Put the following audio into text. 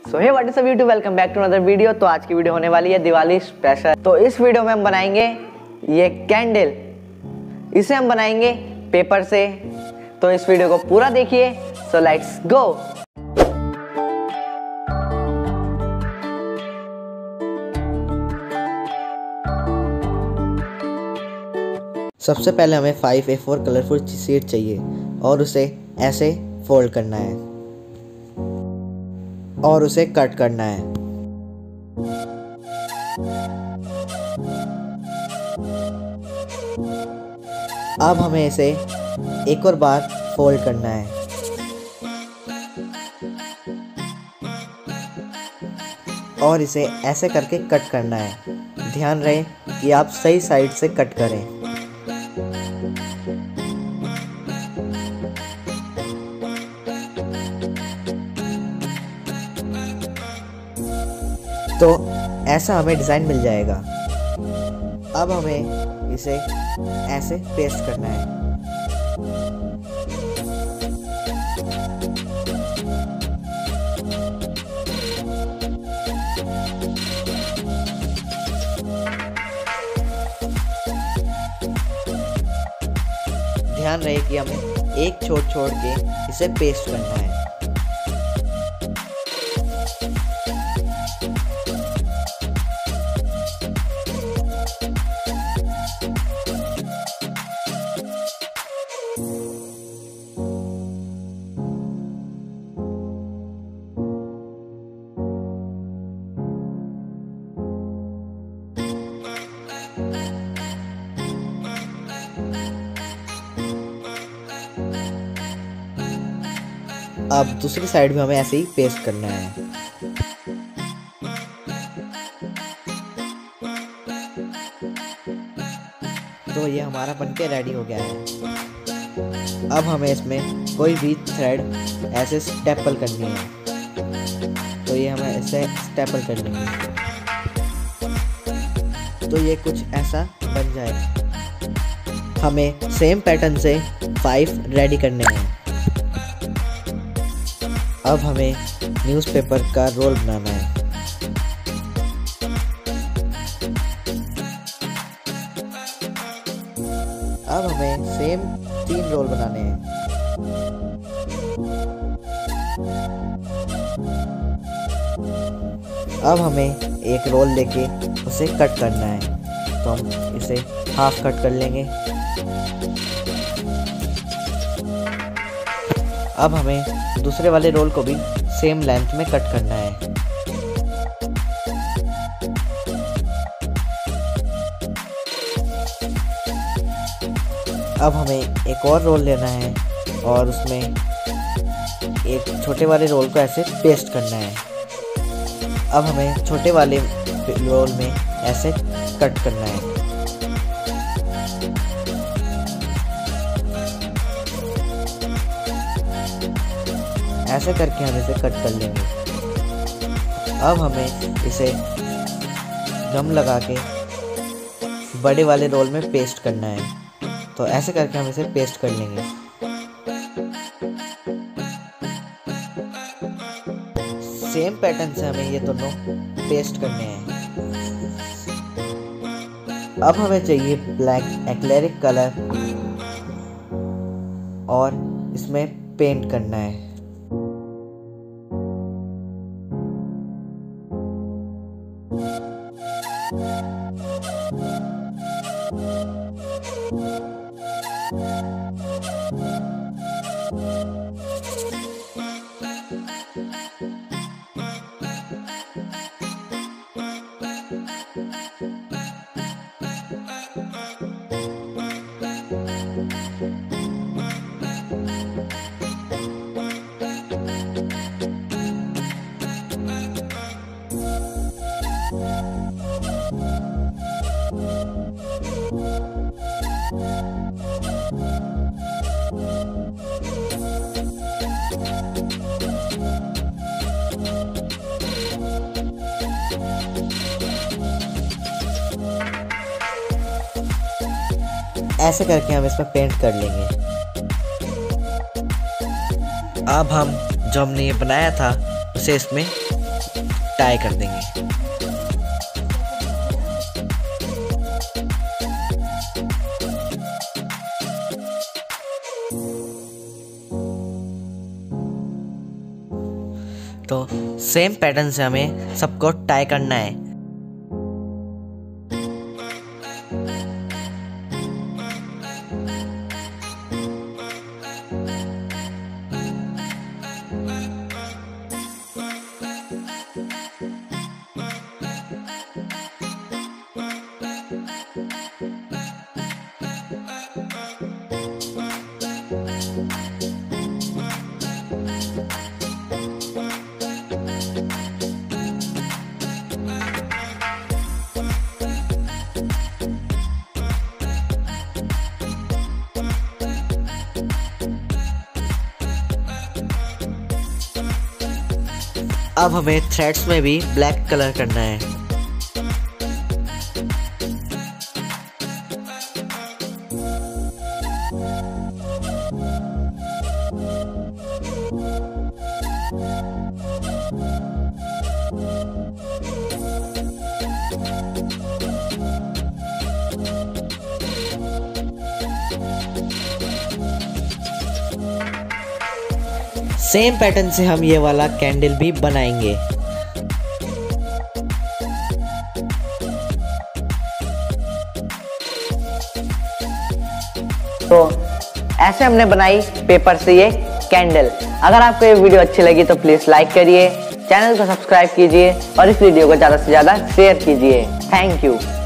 So hey what is up YouTube, welcome back to another video. तो आज की video होने वाली है दिवाली स्पेशल। तो इस वीडियो में हम बनाएंगे ये कैंडल, इसे हम बनाएंगे पेपर से। तो इस वीडियो को पूरा देखिए। So let's go. सबसे पहले हमें 5 A4 कलरफुल शीट चाहिए और उसे ऐसे फोल्ड करना है और उसे कट करना है। अब हमें इसे एक और बार फोल्ड करना है और इसे ऐसे करके कट करना है। ध्यान रहे कि आप सही साइड से कट करें। तो ऐसा हमें डिज़ाइन मिल जाएगा। अब हमें इसे ऐसे पेस्ट करना है। ध्यान रहे कि हमें एक छोड़ के इसे पेस्ट करना है। अब दूसरी साइड में हमें ऐसे ही पेस्ट करना है। तो ये हमारा बनके रेडी हो गया है। अब हमें इसमें कोई भी थ्रेड ऐसे स्टेपल करनी है। तो ये हमें ऐसे स्टेपल कर लेंगे। तो ये कुछ ऐसा बन जाएगा। हमें सेम पैटर्न से 5 रेडी करने हैं। अब हमें न्यूज़पेपर का रोल बनाना है। अब हमें सेम 3 रोल बनाने हैं। अब हमें एक रोल लेके उसे कट करना है। तो हम इसे हाफ कट कर लेंगे। अब हमें दूसरे वाले रोल को भी सेम लेंथ में कट करना है। अब हमें एक और रोल लेना है और उसमें एक छोटे वाले रोल को ऐसे पेस्ट करना है। अब हमें छोटे वाले रोल में ऐसे कट करना है। ऐसे करके हम इसे कट कर लेंगे। अब हमें इसे गम लगा के बड़े वाले रोल में पेस्ट करना है। तो ऐसे करके हम इसे पेस्ट कर लेंगे। सेम पैटर्न से हमें ये दोनों पेस्ट करने हैं। अब हमें चाहिए ब्लैक एक्रेलिक कलर और इसमें पेंट करना है। ऐसे करके हम इसमें पेंट कर लेंगे। अब हम जो हमने ये बनाया था उसे इसमें टाई कर देंगे। तो सेम पैटर्न से हमें सबको टाई करना है। अब हमें थ्रेड्स में भी ब्लैक कलर करना है। सेम पैटर्न से हम ये वाला कैंडल भी बनाएंगे। तो ऐसे हमने बनाई पेपर से ये कैंडल। अगर आपको ये वीडियो अच्छी लगी तो प्लीज लाइक करिए, चैनल को सब्सक्राइब कीजिए और इस वीडियो को ज़्यादा से ज़्यादा शेयर कीजिए। Thank you.